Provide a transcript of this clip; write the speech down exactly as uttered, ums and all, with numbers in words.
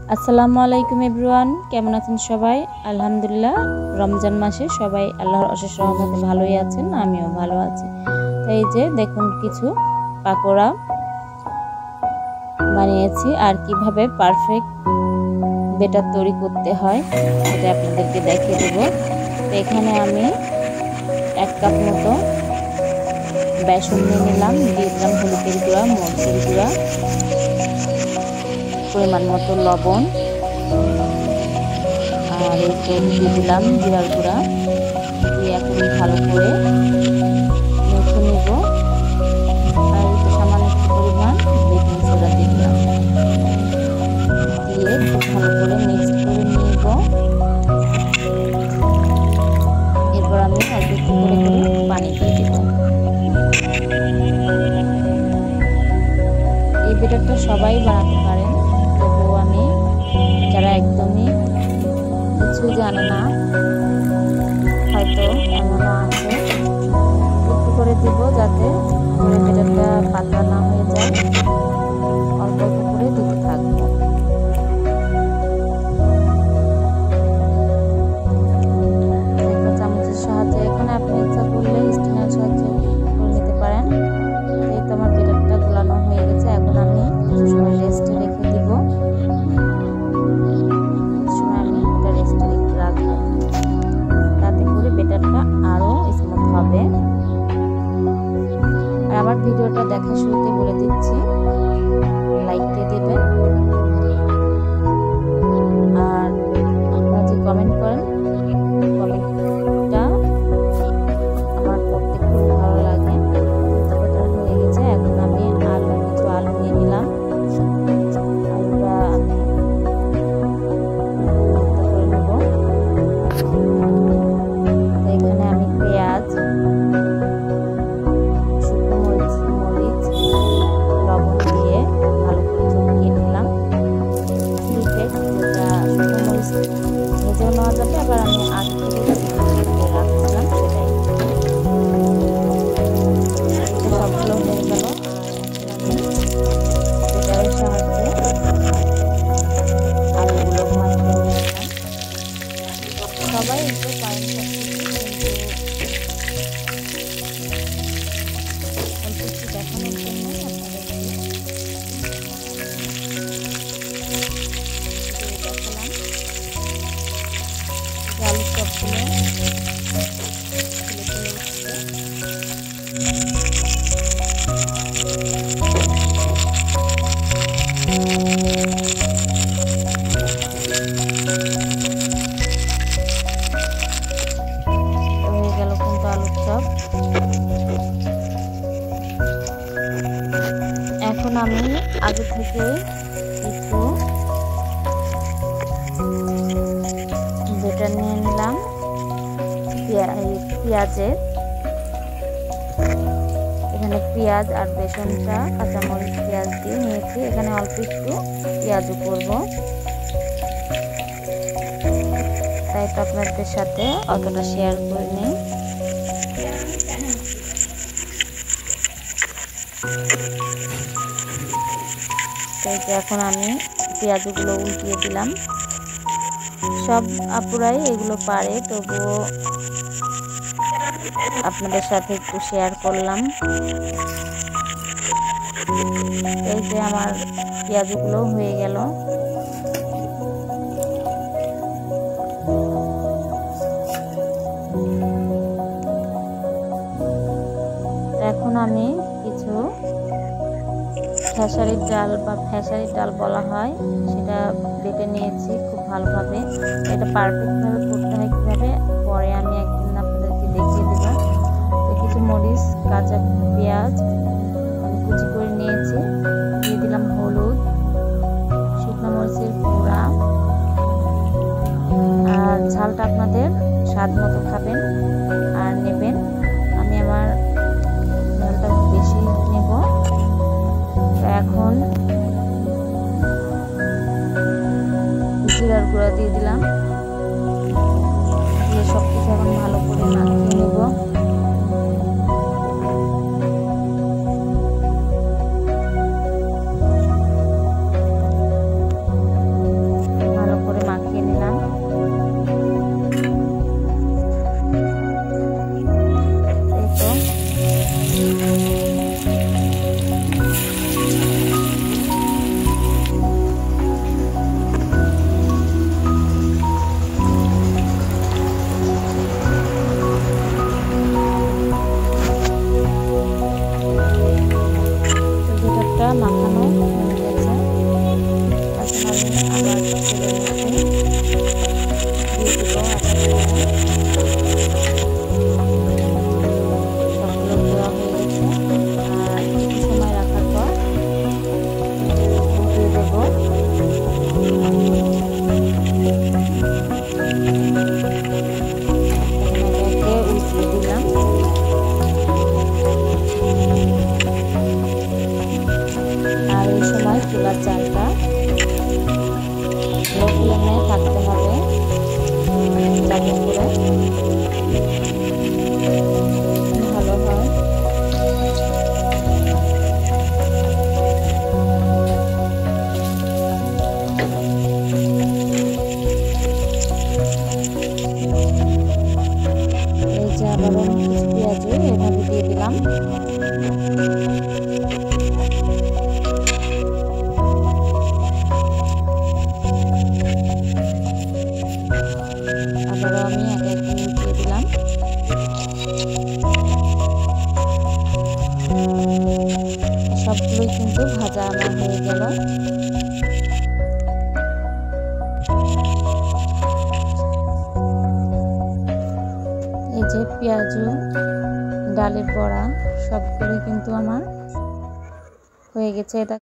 আসসালামু আলাইকুম এভরিওয়ান, কেমন আছেন সবাই? আলহামদুলিল্লাহ, রমজান মাসে সবাই আল্লাহর অশেষ রহমতে ভালোই আছেন, আমিও ভালো আছি। তো এই যে দেখুন কিছু পাকোড়া বানিয়েছি, আর কিভাবে পারফেক্ট বেটার তৈরি করতে হয় সেটা আপনাদেরকে দেখিয়ে দেব। তো এখানে আমি এক কাপ মতো বেসন নিয়ে নিলাম, দিয়ে দিলাম হলুদের গুঁড়া, মরিচের গুঁড়া, পরিমাণ মতো লবণ, আর এই তো দিয়ে দিলাম জিরার গুঁড়া, দিয়ে এখন ভালো করে মেখে নিব। আর একটু সামান্য একটু পরিমাণ বেকিং সোডা দিয়ে দিলাম, দিয়ে খুব ভালো করে মিক্স করে নিব। এরপর আমি অল্প একটু করে করে পানি দিয়ে দেব। এই বেটারটা সবাই বানাতে পারেন, তবুও আমি যারা একদমই কিছু জানে না, হয়তো এমনও আছে, একটু করে দিব যাতে করে বেটারটা পাতলা না হয়ে যায়। অল্প অল্প করে দিতে থাকবো। চামচের সাহায্যে, এখানে আপনি ইচ্ছা করলে স্টিনার সাহায্যে করে নিতে পারেন। এই তো আমার বেটারটা গোলানো হয়ে গেছে, এখন আমি কিছু সময় রেস্টে রেখে দিব। আর আমার ভিডিওটা দেখা শুরুতে বলে দিচ্ছি, লাইক দিয়ে দেবেন। আর আপনারা যে কমেন্ট করেন, কমেন্টটা আমার পড়তে খুব ভালো লাগে। বেটার হয়ে গেছে, এখন আমি আলু কিছু আলু নিয়ে নিলাম। আলুটা আমি ভর্তা করে নেব। এখানে আমি পেঁয়াজ, শুকনো মরিচ মরিচ লবণ দিয়ে ভালো করে চটকিয়ে নিলাম। যেটা শুকনো মরিচ ভেজেও নেওয়া যাবে, আবার আমি আগে থেকে রাখছিলাম সেটাই। সবগুলো হয়ে গেল। আর আমি বেটারের সাহায্যে আলুগুলো ভাজতে নিলাম। সবাই একটু পারেন সব কিছু দেখানোর জন্য আপনাদেরকে দেখালাম। আলুর চপগুলো ফুলে ফুলে উঠছে। হয়ে গেল কিন্তু আলুর চপ। এখন আমি আগে থেকে কিছু বেটার নিয়ে নিলাম পেঁয়াজের। এখানে পেঁয়াজ আর বেসনটা কাঁচামরিচ পেঁয়াজ দিয়ে নিয়েছি। এখানে অল্প একটু পেঁয়াজও করব, তাই তো আপনাদের সাথে অতটা শেয়ার করে নিই। এখন আমি পেঁয়াজগুলো উল্টিয়ে দিলাম। সব আপুরাই এগুলো পারে, তবুও আপনাদের সাথে একটু শেয়ার করলাম। এই যে আমার পেঁয়াজগুলো হয়ে গেল। এখন আমি কিছু খেসারির ডাল বা খেসারির ডাল বলা হয়, সেটা বেটে নিয়েছি খুব ভালোভাবে। এটা পারফেক্টভাবে করতে হয় কীভাবে, পরে আমি একদিন আপনাদেরকে দেখিয়ে দেবো। তো কিছু মরিচ, কাঁচা পেঁয়াজ আমি কুচি করে নিয়েছি, দিয়ে দিলাম হলুদ, শুকনো মরিচের গুঁড়া, আর ঝালটা আপনাদের স্বাদ মতো খাবেন আর নেবেন। আমি আমার ঝালটা বেশি নেব। এখন জিরার গুঁড়া দিয়ে দিলাম, দিয়ে সব কিছু এখন ভালো করে মাখিয়ে নেব। আবার তেলের মধ্যে দিয়ে দিব সবগুলো দেওয়া হয়ে গেছে। আর কিছু সময় রাখার পর উঠিয়ে দেবো। উঠিয়ে দিলাম। আর এই সময় চুলার জালটা লো ফ্লেমে থাকতে হবে যাতে করে ভালো হয়। এই যে আবারও কিছু পেঁয়াজও এভাবে দিয়ে দিলাম। আবারও আমি এক এক দিয়ে দিলাম। সবগুলোই কিন্তু ভাজা আমার হয়ে গেল। এই যে পেঁয়াজ, ডালের বড়া সবগুলোই কিন্তু আমার হয়ে গেছে। এটা